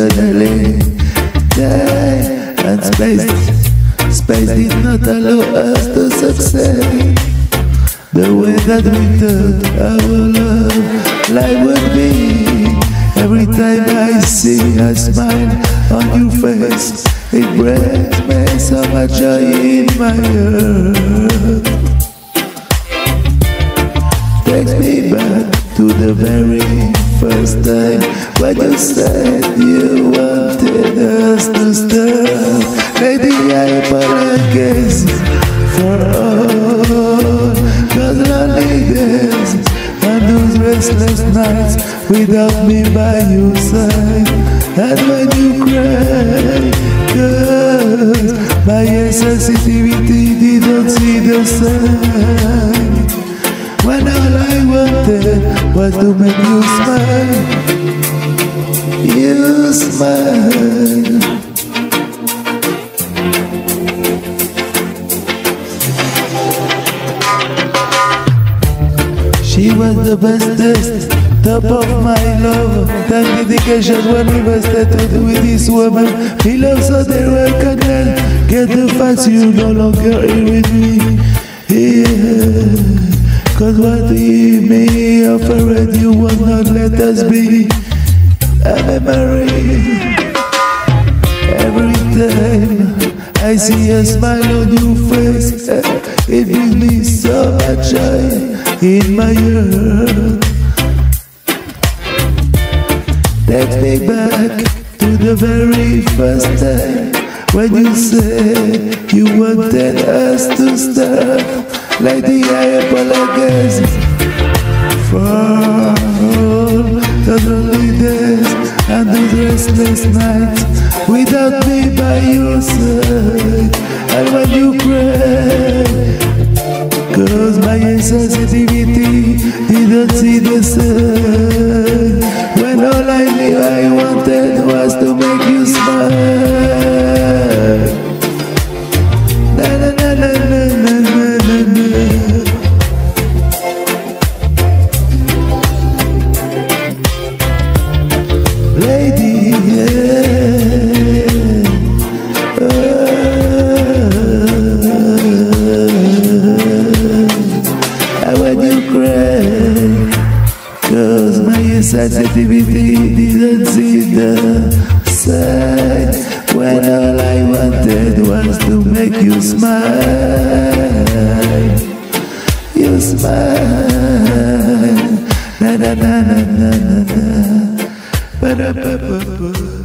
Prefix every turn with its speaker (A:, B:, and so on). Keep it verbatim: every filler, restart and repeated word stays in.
A: eternally. Time and space, space did not allow us to succeed the way that we thought our love life would be. Every time I see a smile on your face, it brings me so much joy in my heart. Takes me back to the very first time when you said you wanted us to start. Lady, I apologize for all those lonely days and those restless nights without me by your side. And when you cry, 'cause my sensitivity didn't see the sign. When all I wanted was to make you smile, you smile. She was the bestest, top of my love. That dedication when we were started with this woman. Me love so they recognize. Get the facts, you no longer here with me. Yeah. Cause what we may offer you will not let us be a memory. Every time I see a smile on your face, it brings me so much joy in my heart. Takes me back to the very first time when you said you wanted us to start. Lady, I apologize for all those lonely days and those restless nights without me by your side. And when you cry, 'cause my sensitivity didn't see the sun. When all I knew I wanted was to make you smile. Na na na na na na na na. Lady, yeah. Oh. And when you cry, 'cause my sensitivity didn't see the sign. When all I wanted was to make you smile, you smile. Na na na na na na na. Ba da ba ba ba.